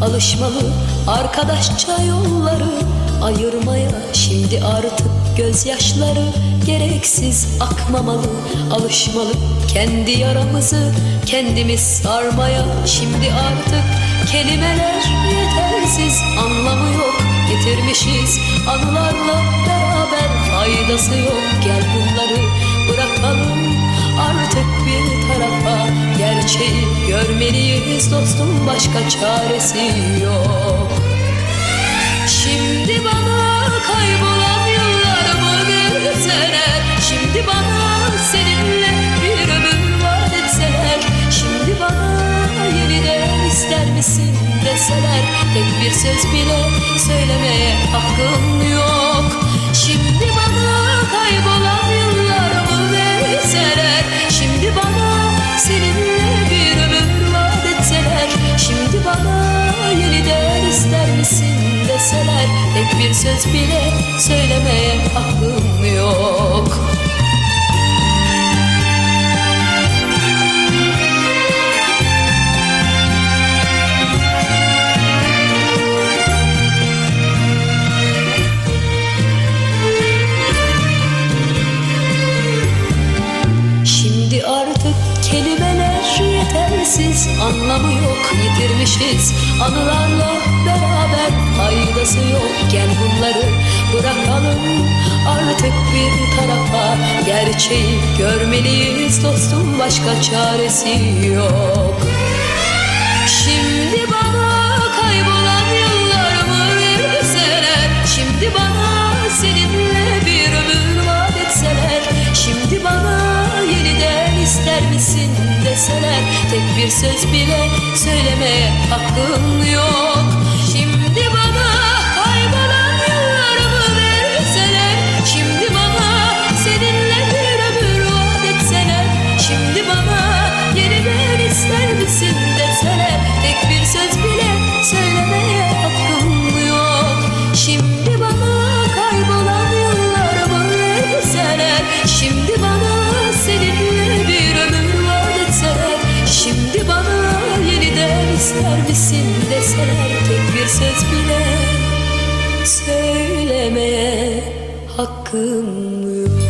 alışmalı arkadaşça yolları ayırmaya. Şimdi artık gözyaşları gereksiz akmamalı, alışmalı kendi yaramızı kendimiz sarmaya. Şimdi artık kelimeler yetersiz, anlamı yok, getirmişiz anılarla beraber, faydası yok. Gel bunları bırakalım artık bir tarafa, gerçeği görmeliyiz dostum, başka çaresi yok. Şimdi bana kaybolan yıllarımı verseler, şimdi bana seninle bir ömür vaat etseler, şimdi bana yeniden ister misin deseler, tek bir söz bile söylemeye hakkım yok. Şimdi bana kaybolan yıllarımı verseler, şimdi bana seninle bir ömür vaat etseler, şimdi bana yeniden ister misin deseler, tek bir söz bile söylemeye hakkım yok. Şimdi artık kelimeler yetersiz, anlamı yok, yitirmişiz anılarla beraber, faydası yok. Gel bunları bırakalım artık bir tarafa, gerçeği görmeliyiz dostum, başka çaresi yok. Şimdi bana kaybolan yıllarımı verseler, şimdi bana seninle bir ömür vaat etseler, şimdi bana yeniden ister misin deseler, tek bir söz bile söylemeye hakkım yok. Şimdi bana kaybolan yıllarımı verseler, şimdi bana seninle bir ömür vaat etseler, şimdi bana yeniden ister misin deseler, tek bir söz bile söylemeye hakkım yok. Şimdi bana kaybolan yıllarımı verseler, şimdi bana seninle bir ömür vaat etseler, şimdi bana yeniden ister misin deseler, tek bir söz bile söylemeye hakkım yok.